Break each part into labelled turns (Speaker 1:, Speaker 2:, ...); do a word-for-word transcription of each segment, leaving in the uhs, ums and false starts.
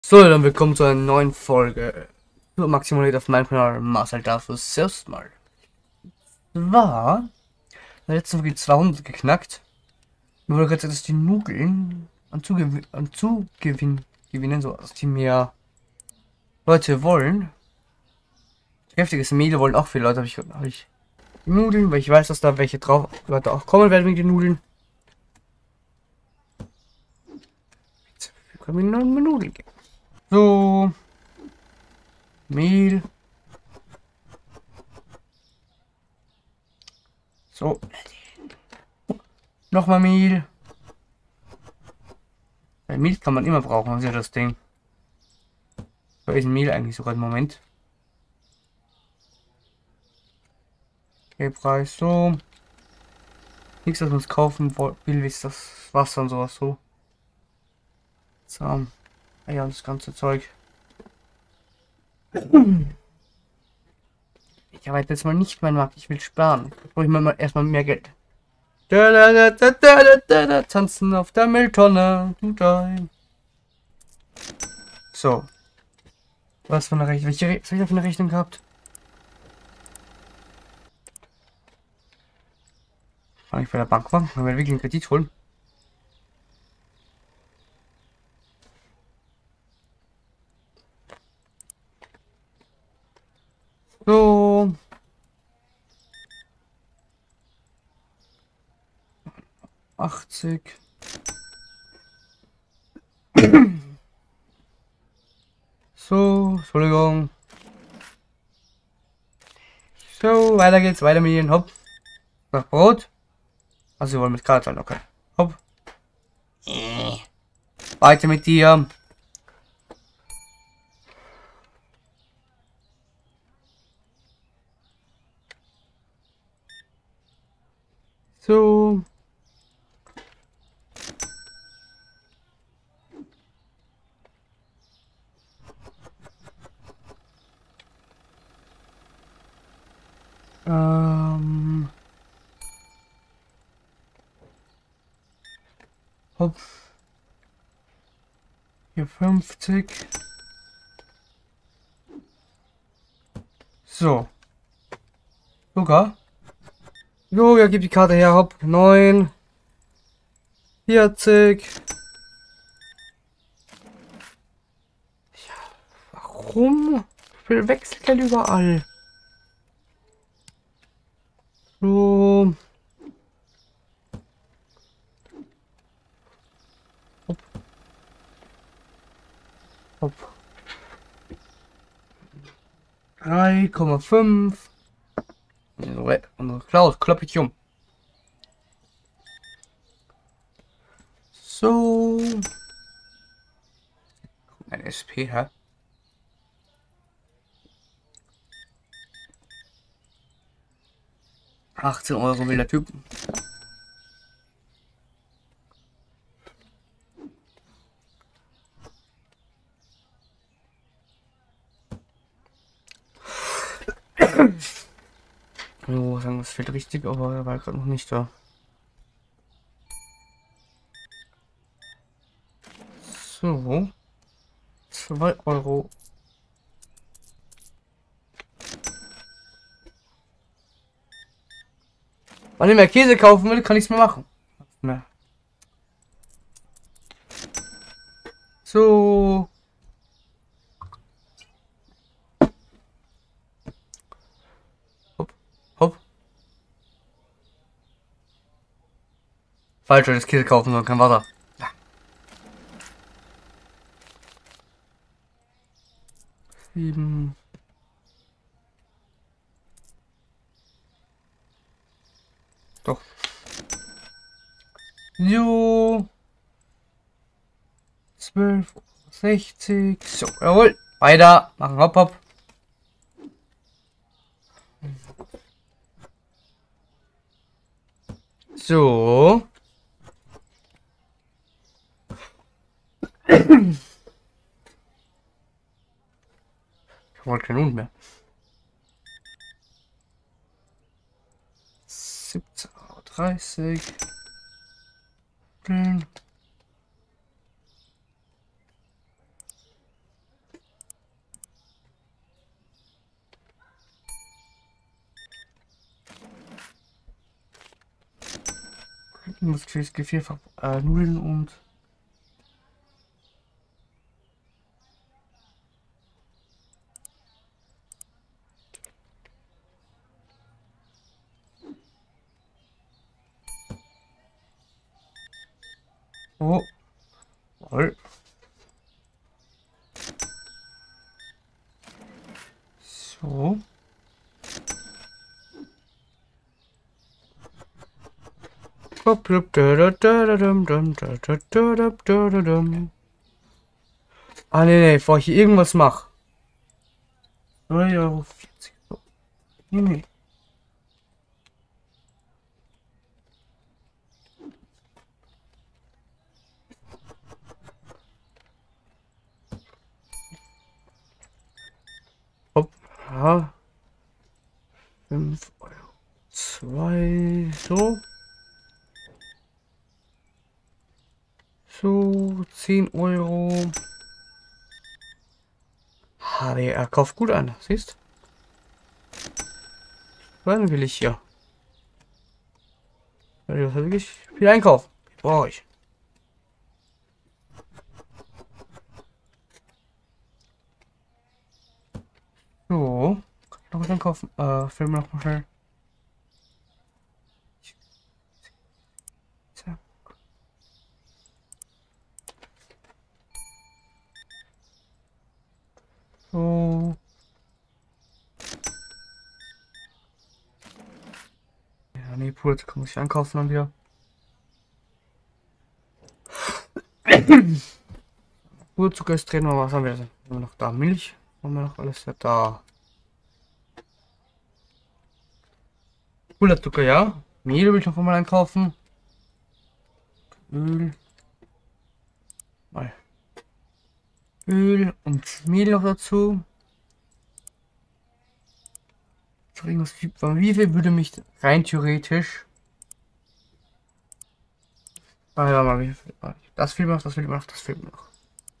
Speaker 1: So, dann willkommen zu einer neuen Folge Super Maximum auf meinem Kanal Marcel dafür selbst mal. War in der letzten Folge zweihundert geknackt. Mir wurde gerade gesagt, dass die Nudeln an Zugewinn, an Zugewinn gewinnen, so dass die mehr Leute wollen. Heftiges Mehl wollen auch viele Leute, habe ich, hab ich die Nudeln, weil ich weiß, dass da welche drauf Leute auch kommen werden wegen den Nudeln. Jetzt können wir nur Nudeln geben. So, Mehl. So. Nochmal Mehl. Weil Mehl kann man immer brauchen, das ist ja das Ding. Da ist Mehl eigentlich sogar im Moment. Okay, Preis so. Nichts, was man uns kaufen will, wie ist das Wasser und sowas so. So. Ja, das ganze Zeug. Ich arbeite jetzt mal nicht meinen Markt, ich will sparen. Da brauche ich mal erstmal mehr Geld. Da, da, da, da, da, da, da, tanzen auf der Mülltonne. So. Was für eine Rechnung? Welche Re was hab ich da für eine Rechnung gehabt? Kann ich bei der Bank machen? Wenn wir wirklich einen Kredit holen. So. achtzig. So, Entschuldigung. So, weiter geht's, weiter mit ihnen. Hopp. Nach Brot. Also, wir wollen mit Karte zahlen, okay. Hopp. Weiter mit dir. So. Ähm. Hopp. Hier fünfzig. So. Sogar. Jo, ja, gib die Karte her, hopp. neun. vierzig. Ja, warum? Ich will Wechselgeld überall. So. Hopp. Hopp. drei Komma fünf. Unsere Klaus, klopp ich um. So. Ein S P, hä? achtzehn Euro will der Typ. Oh, sagen, das fehlt richtig, aber er war gerade noch nicht da. So. zwei Euro. Wenn ich mehr Käse kaufen will, kann ich es mir machen. Mehr. So. Hopp. Hopp. Falsch, das Käse kaufen, sondern kein Wasser. Ja. Sieben. Doch. Jo. zwölf, sechzig. So, jawohl. Weiter. Machen hopp, hopp. So. Ich wollte keinen Hund mehr. siebzehn Uhr dreißig. Ich muss vierfach äh, Nudeln und oh, voll. So. Ah, nee, nee, bevor ich hier irgendwas mache. drei Euro vierzig. So. Nee, nee. Hopp, ja. fünf Euro. zwei, so. So, zehn Euro. Ha, er kauft gut an, siehst? Wann will ich hier? Ja, ich wirklich viel einkaufen. Brauche ich. So, kann ich noch was einkaufen? Äh, Film noch mal schnell. Zack. So. Ja, nee, Pool, jetzt muss ich einkaufen dann wieder. Puderzucker ist drin, aber was haben wir denn? Haben wir noch da? Milch? Haben wir noch alles da? Puderzucker, ja. Mehl will ich noch einmal einkaufen. Öl. Mal. Öl und Mehl noch dazu. Wie viel würde mich rein theoretisch. Ah ja, mal, wie viel? Das fehlt mir noch, das fehlt mir noch, das fehlt mir noch.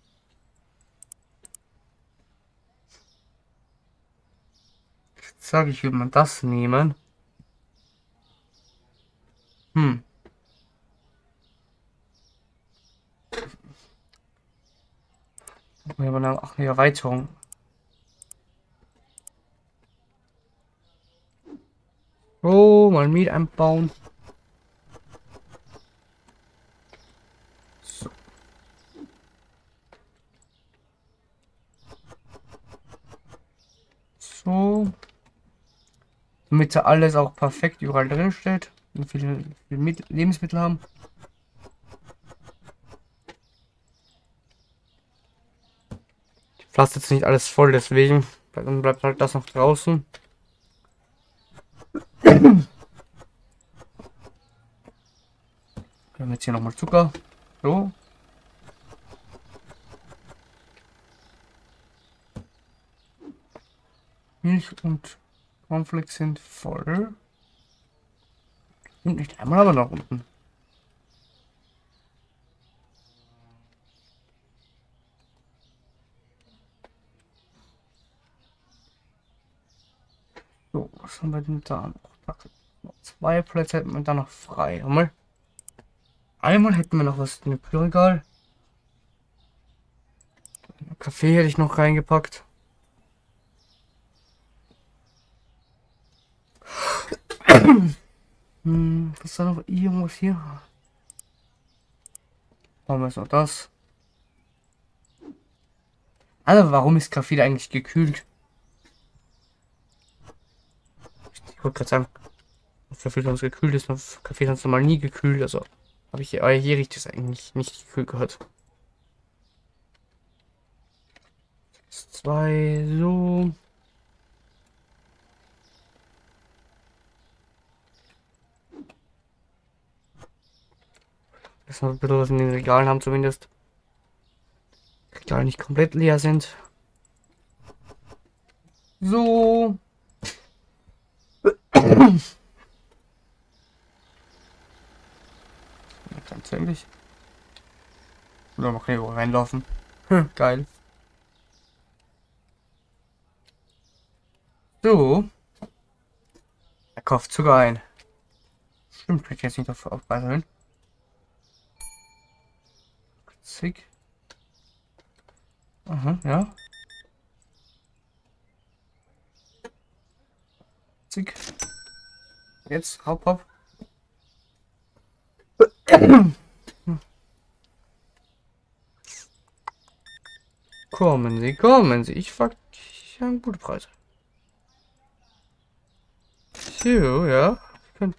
Speaker 1: Jetzt sage ich, will man das nehmen. Hm. Wir haben auch eine Erweiterung. Oh, mal Mehl einbauen. So. So. Damit da alles auch perfekt überall drin steht. Und viele, viele Lebensmittel haben. Ich pflaster jetzt nicht alles voll, deswegen. Dann bleibt halt das noch draußen. Wir haben jetzt hier nochmal Zucker. So. Milch und Cornflakes sind voll. Und nicht einmal, aber nach unten. So, was haben wir denn da noch? Zwei Plätze hätten wir da noch frei. Einmal, einmal hätten wir noch was in dem Kühlregal. Kaffee hätte ich noch reingepackt. Hm, was ist da noch irgendwas hier? Machen wir jetzt noch das. Also, warum ist Kaffee da eigentlich gekühlt? Ich wollte gerade sagen, Kaffee sonst gekühlt ist, Kaffee sonst normal nie gekühlt. Also, habe ich hier, hier riecht es eigentlich nicht gekühlt gehört. Zwei, so. Dass wir ein bisschen was in den Regalen haben zumindest. Regale nicht komplett leer sind. So. Ganz ähnlich. Oder man kann hier reinlaufen. Hm, geil. So. Er kauft Zucker ein. Stimmt, ich jetzt nicht auf Preis erhöhen. achtzig. Aha, ja. achtzig. Jetzt, hopp, hopp. Kommen Sie, kommen Sie. Ich frag, ich habe gute Preise. So, ja. Könnt...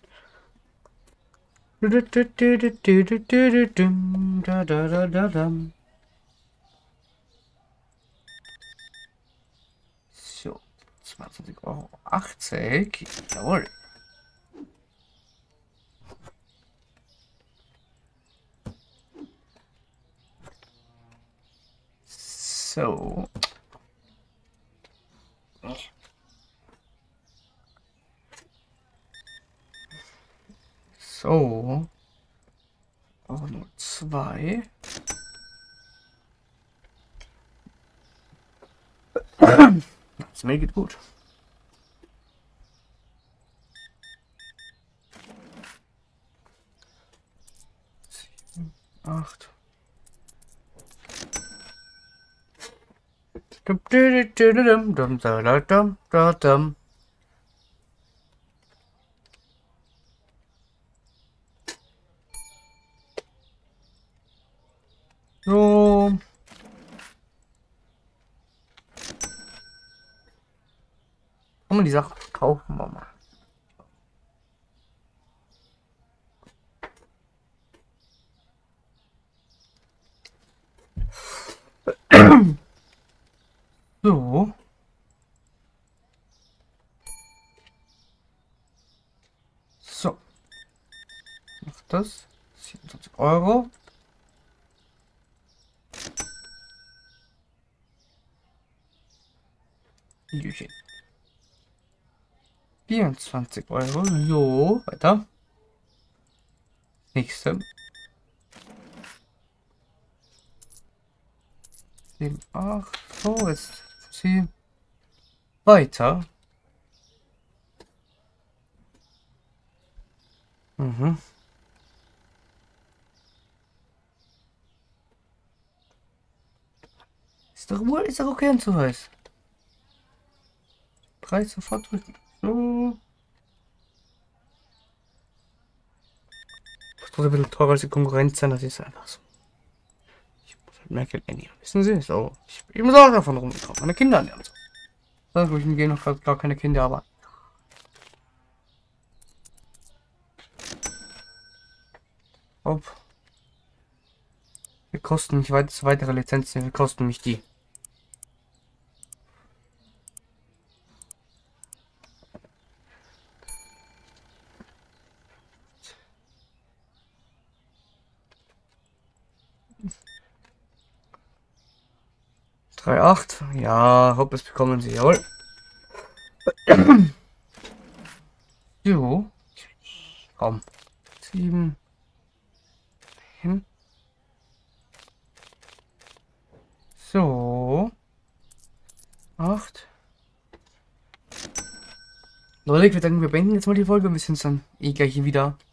Speaker 1: Da, da, da, da, da. So, zwanzig Euro achtzig. Jawohl. So. So. Auch nur zwei. Das mir geht gut. Sieben, acht. Dum, dum, dum, dum, dum, dum, dum, dum. So. Kann man die Sache kaufen, Mama? So. So. Noch das. siebenundzwanzig Euro. Jüchen. vierundzwanzig Euro. Jo. Weiter. Nächste. sieben, acht. So, jetzt sie weiter. Mhm. Ist doch wohl, ist doch okay und so heiß. Preis sofort drücken. So. Das muss ein bisschen teurer als die Konkurrenz sein, das ist einfach so. Ich muss halt mehr Geld nehmen. Wissen Sie? So. Ich, ich muss auch davon rumkommen. Meine Kinder an und so. Das wo ich mir gehen noch gar, gar keine Kinder, aber. Ob. Wir kosten mich weit, weitere Lizenzen, wir kosten mich die. drei Komma acht. Ja, hopp, das bekommen Sie. Jawohl. So. Komm. sieben. Hin. So. acht. Leute, ich würde sagen, wir beenden jetzt mal die Folge. Wir sind dann eh gleich wieder.